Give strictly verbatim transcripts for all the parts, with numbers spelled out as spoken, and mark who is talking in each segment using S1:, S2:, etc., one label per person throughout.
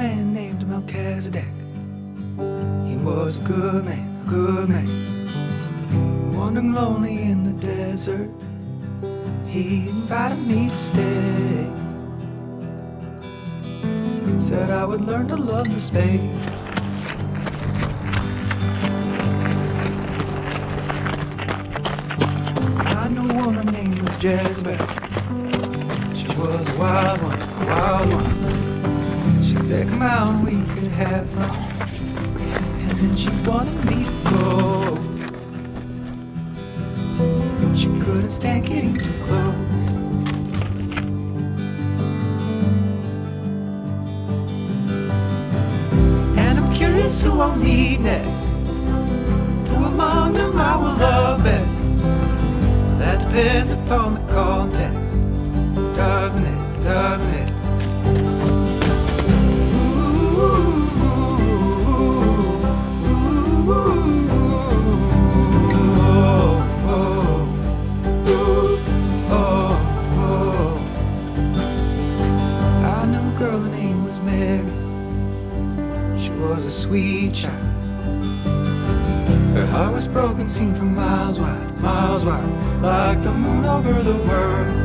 S1: man named Melchizedek. He was a good man, a good man, wandering lonely in the desert. He invited me to stay, said I would learn to love the space. I knew a woman named was Jezebel. She was a wild one, a wild one. She said, come out, we could have fun. And then she wanted me to go. She couldn't stand getting too close. And I'm curious who I'll meet next. Who among them I will love best. That depends upon the context, doesn't it, doesn't it? Ooh, ooh, ooh, oh, oh, ooh, oh, oh. I knew a girl, her name was Mary. She was a sweet child. Her heart was broken, seen from miles wide, miles wide, like the moon over the world.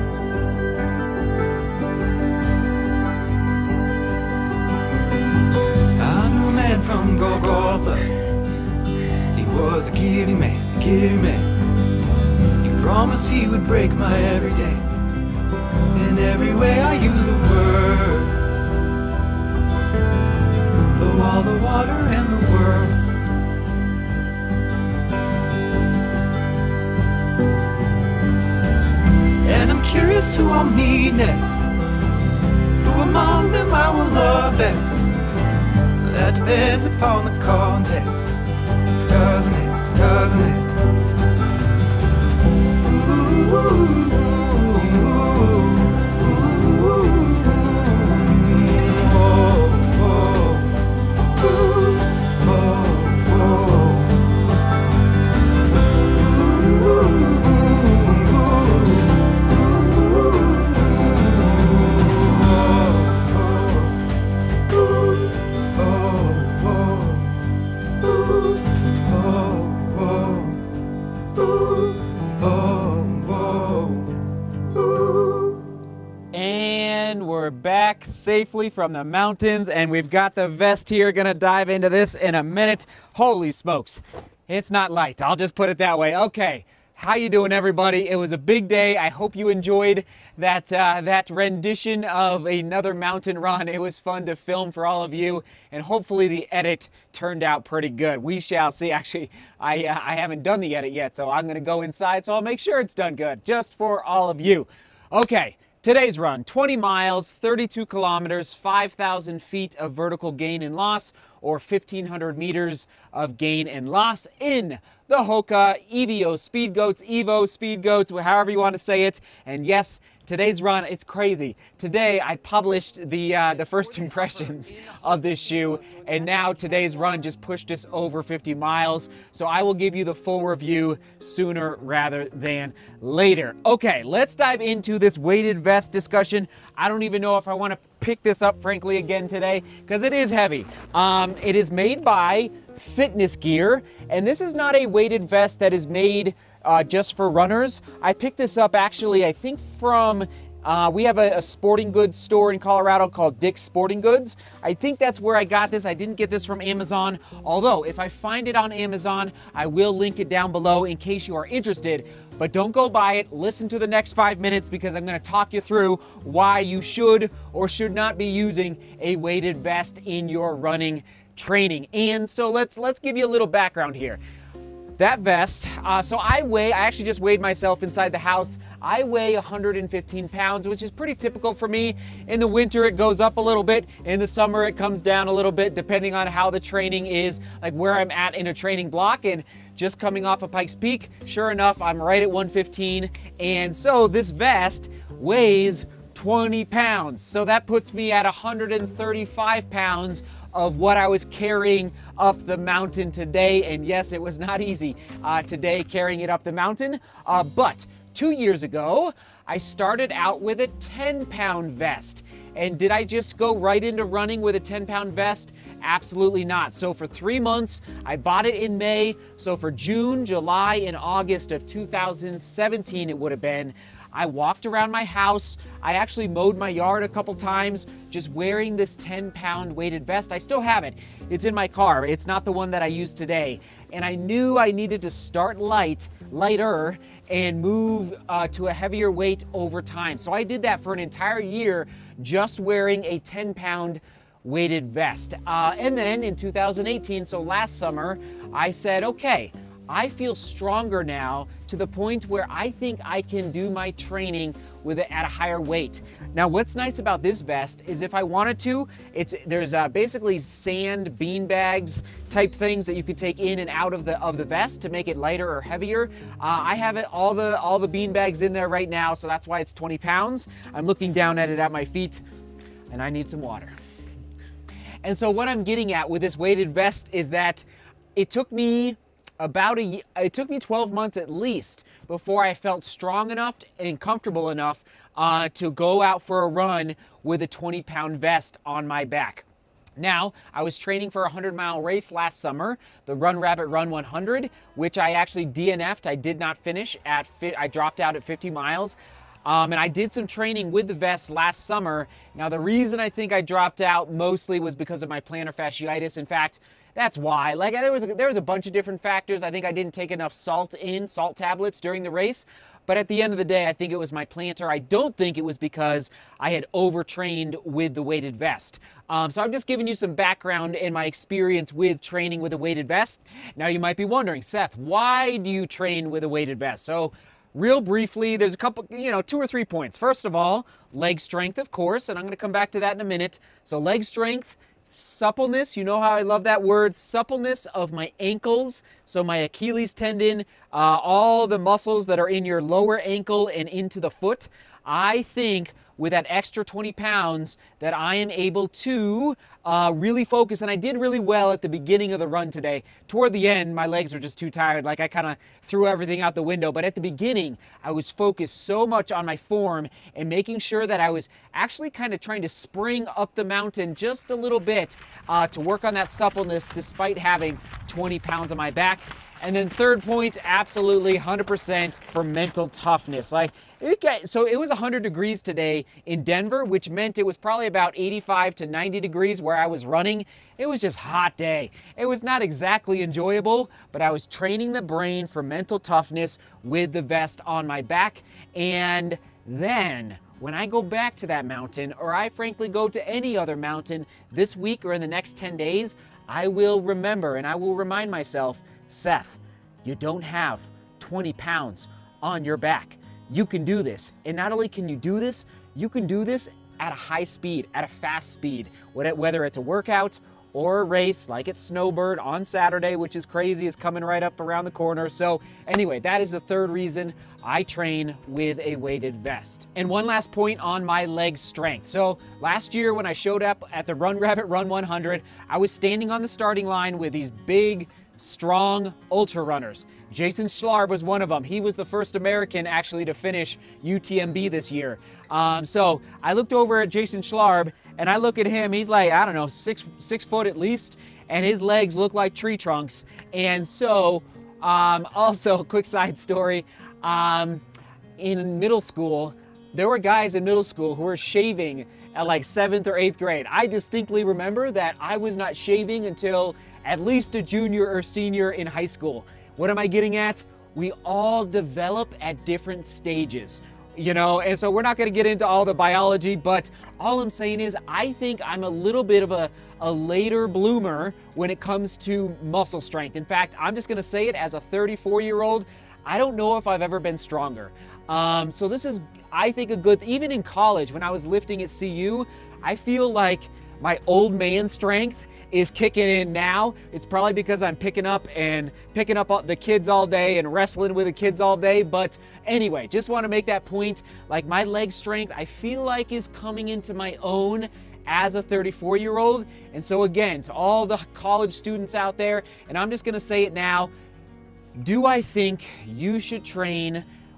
S1: I knew a man from Golgotha. He was a giving man, a giving man. He promised he would break my every day. In every way I use the word, the wall, the water, and the world. And I'm curious who I'll meet next. Who among them I will love best. That depends upon the context, doesn't it, doesn't it? Ooh, ooh, ooh, oh, oh, ooh, oh, oh.
S2: And we're back safely from the mountains, and we've got the vest here. Gonna dive into this in a minute. Holy smokes, it's not light, I'll just put it that way. Okay, how you doing, everybody? It was a big day. I hope you enjoyed that uh, that rendition of another mountain run. It was fun to film for all of you, and hopefully the edit turned out pretty good. We shall see. Actually, I uh, I haven't done the edit yet, so I'm gonna go inside, so I'll make sure it's done good, just for all of you. Okay. Today's run, twenty miles, thirty-two kilometers, five thousand feet of vertical gain and loss, or fifteen hundred meters of gain and loss in the Hoka Evo Speed Goats, Evo Speed Goats, however you want to say it. And yes, today's run, it's crazy. Today I published the uh, the first impressions of this shoe, and now today's run just pushed us over fifty miles. So I will give you the full review sooner rather than later. Okay, let's dive into this weighted vest discussion. I don't even know if I want to pick this up, frankly, again today, because it is heavy. Um, it is made by Fitness Gear, and this is not a weighted vest that is made Uh, just for runners. I picked this up actually, I think from, uh, we have a, a sporting goods store in Colorado called Dick's Sporting Goods. I think that's where I got this. I didn't get this from Amazon, although if I find it on Amazon, I will link it down below in case you are interested. But don't go buy it. Listen to the next five minutes because I'm going to talk you through why you should or should not be using a weighted vest in your running training. And so let's let's give you a little background here. That vest, uh, so I weigh, I actually just weighed myself inside the house. I weigh one hundred fifteen pounds, which is pretty typical for me. In the winter, it goes up a little bit. In the summer, it comes down a little bit, depending on how the training is, like where I'm at in a training block. And just coming off of Pikes Peak, sure enough, I'm right at one fifteen. And so this vest weighs twenty pounds. So that puts me at one hundred thirty-five pounds of what I was carrying up the mountain today. And yes, it was not easy uh, today carrying it up the mountain, uh, but two years ago, I started out with a ten pound vest. And did I just go right into running with a ten pound vest? Absolutely not. So for three months, I bought it in May. So for June, July, and August of two thousand seventeen, it would have been, I walked around my house. I actually mowed my yard a couple times just wearing this ten pound weighted vest. I still have it. It's in my car. It's not the one that I use today. And I knew I needed to start light, lighter, and move uh, to a heavier weight over time. So I did that for an entire year, just wearing a ten pound weighted vest. Uh, and then in two thousand eighteen, so last summer, I said, okay, I feel stronger now to the point where I think I can do my training with it at a higher weight. Now, what's nice about this vest is if I wanted to, it's there's uh, basically sand bean bags type things that you could take in and out of the of the vest to make it lighter or heavier. Uh, I have it all the all the bean bags in there right now, so that's why it's twenty pounds. I'm looking down at it at my feet, and I need some water. And so what I'm getting at with this weighted vest is that it took me about a it took me twelve months at least before I felt strong enough and comfortable enough uh, to go out for a run with a twenty pound vest on my back. Now, I was training for a hundred mile race last summer, the Run Rabbit Run one hundred, which I actually D N F'd. I did not finish at, I dropped out at fifty miles. Um, and I did some training with the vest last summer. Now, the reason I think I dropped out mostly was because of my plantar fasciitis. In fact, that's why. Like, there was a, there was a bunch of different factors. I think I didn't take enough salt in, salt tablets during the race. But at the end of the day, I think it was my plantar. I don't think it was because I had overtrained with the weighted vest. Um, so I'm just giving you some background in my experience with training with a weighted vest. Now, you might be wondering, Seth, why do you train with a weighted vest? So, real briefly, there's a couple, you know, two or three points. First of all, leg strength, of course, and I'm going to come back to that in a minute. So leg strength, suppleness, you know how I love that word, suppleness of my ankles, so my Achilles tendon, uh, all the muscles that are in your lower ankle and into the foot. I think with that extra twenty pounds that I am able to uh, really focus, and I did really well at the beginning of the run today. Toward the end, my legs were just too tired, like I kind of threw everything out the window, but at the beginning, I was focused so much on my form and making sure that I was actually kind of trying to spring up the mountain just a little bit uh, to work on that suppleness despite having twenty pounds on my back. And then third point, absolutely one hundred percent for mental toughness. Like, it got, so it was one hundred degrees today in Denver, which meant it was probably about eighty-five to ninety degrees where I was running. It was just a hot day. It was not exactly enjoyable, but I was training the brain for mental toughness with the vest on my back. And then when I go back to that mountain, or I frankly go to any other mountain this week or in the next ten days, I will remember and I will remind myself, Seth, you don't have twenty pounds on your back. You can do this. And not only can you do this, you can do this at a high speed, at a fast speed, whether it's a workout or a race like at Snowbird on Saturday, which is crazy, it's coming right up around the corner. So anyway, that is the third reason I train with a weighted vest. And one last point on my leg strength. So last year when I showed up at the Run Rabbit Run one hundred, I was standing on the starting line with these big, strong ultra runners. Jason Schlarb was one of them. He was the first American actually to finish U T M B this year. Um, so I looked over at Jason Schlarb and I look at him, he's like, I don't know, six, six foot at least, and his legs look like tree trunks. And so, um, also, quick side story, um, in middle school, there were guys in middle school who were shaving at like seventh or eighth grade. I distinctly remember that I was not shaving until at least a junior or senior in high school. What am I getting at? We all develop at different stages, you know, and so we're not gonna get into all the biology, but all I'm saying is I think I'm a little bit of a, a later bloomer when it comes to muscle strength. In fact, I'm just gonna say it as a thirty-four year old, I don't know if I've ever been stronger. Um, so this is, I think, a good, even in college when I was lifting at C U, I feel like my old man strength is kicking in now. It's probably because I'm picking up and picking up the kids all day and wrestling with the kids all day. But anyway, just want to make that point. Like, my leg strength, I feel like is coming into my own as a thirty-four year old. And so again, to all the college students out there, and I'm just going to say it now, do I think you should train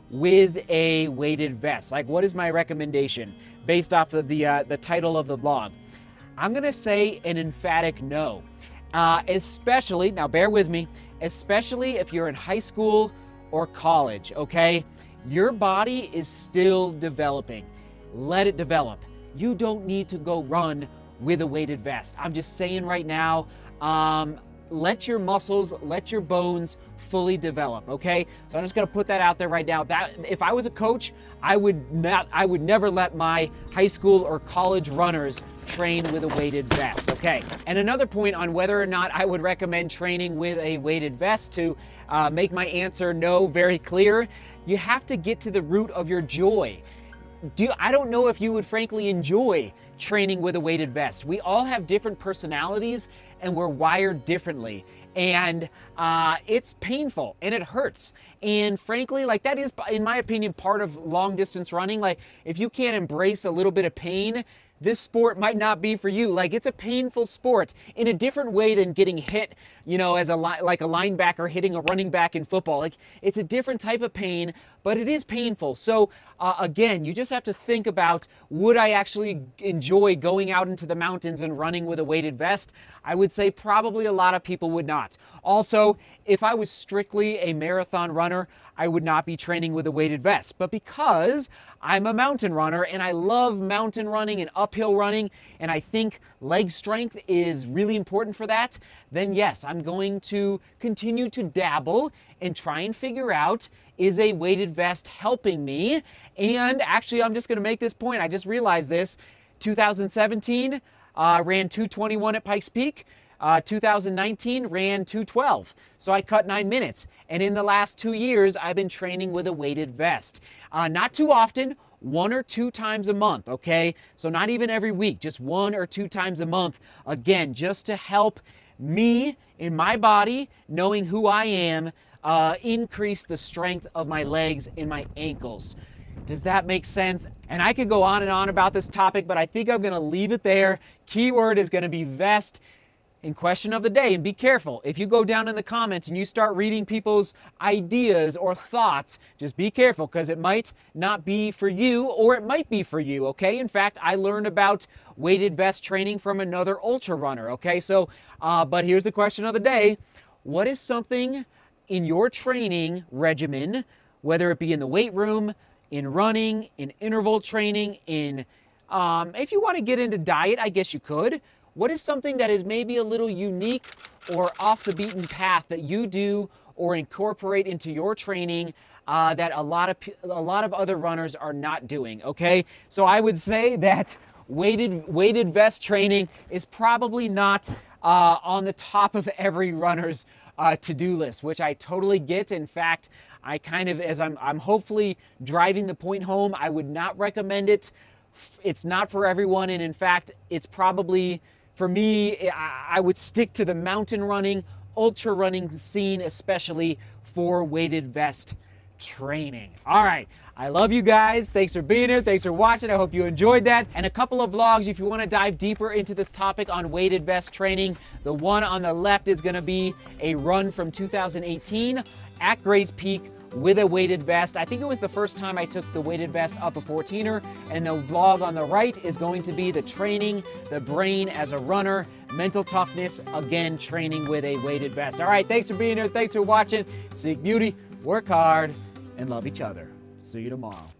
S2: with a weighted vest? Like, what is my recommendation based off of the, uh, the title of the vlog? I'm gonna say an emphatic no. Uh, especially, now bear with me, especially if you're in high school or college, okay? Your body is still developing. Let it develop. You don't need to go run with a weighted vest. I'm just saying right now, um, let your muscles, let your bones fully develop, okay? So I'm just gonna put that out there right now. That if I was a coach, I would not, I would never let my high school or college runners train with a weighted vest, okay? And another point on whether or not I would recommend training with a weighted vest, to uh, make my answer no very clear, you have to get to the root of your joy. Do, I don't know if you would frankly enjoy training with a weighted vest. We all have different personalities and we're wired differently. And uh, it's painful and it hurts. And frankly, like that is, in my opinion, part of long distance running. Like if you can't embrace a little bit of pain, this sport might not be for you. Like it's a painful sport in a different way than getting hit, you know, as a li like a linebacker hitting a running back in football. Like it's a different type of pain, but it is painful. So uh, again, you just have to think about, would I actually enjoy going out into the mountains and running with a weighted vest? I would say probably a lot of people would not. Also, if I was strictly a marathon runner, I would not be training with a weighted vest. But because I'm a mountain runner and I love mountain running and uphill running, and I think leg strength is really important for that, then yes, I'm going to continue to dabble and try and figure out, is a weighted vest helping me? And actually, I'm just gonna make this point. I just realized this. two thousand seventeen, uh, ran two twenty-one at Pikes Peak. Uh, two thousand nineteen ran two twelve, so I cut nine minutes. And in the last two years, I've been training with a weighted vest. Uh, not too often, one or two times a month, okay? So not even every week, just one or two times a month. Again, just to help me in my body, knowing who I am, uh, increase the strength of my legs and my ankles. Does that make sense? And I could go on and on about this topic, but I think I'm gonna leave it there. Keyword is gonna be vest. In question of the day, and be careful. If you go down in the comments and you start reading people's ideas or thoughts, just be careful, because it might not be for you, or it might be for you, okay? In fact, I learned about weighted vest training from another ultra runner, okay? So, uh, but here's the question of the day. What is something in your training regimen, whether it be in the weight room, in running, in interval training, in, um, if you want to get into diet, I guess you could. What is something that is maybe a little unique or off the beaten path that you do or incorporate into your training uh, that a lot of a lot of other runners are not doing? Okay, so I would say that weighted weighted vest training is probably not uh, on the top of every runner's uh, to-do list, which I totally get. In fact, I kind of, as I'm I'm hopefully driving the point home, I would not recommend it. It's not for everyone, and in fact, it's probably, for me, I would stick to the mountain running, ultra running scene, especially for weighted vest training. All right, I love you guys. Thanks for being here. Thanks for watching. I hope you enjoyed that. And a couple of vlogs if you want to dive deeper into this topic on weighted vest training. The one on the left is going to be a run from two thousand eighteen at Gray's Peak with a weighted vest. I think it was the first time I took the weighted vest up a fourteener, and the vlog on the right is going to be the training, the brain as a runner, mental toughness, again, training with a weighted vest. All right, thanks for being here. Thanks for watching. Seek beauty, work hard, and love each other. See you tomorrow.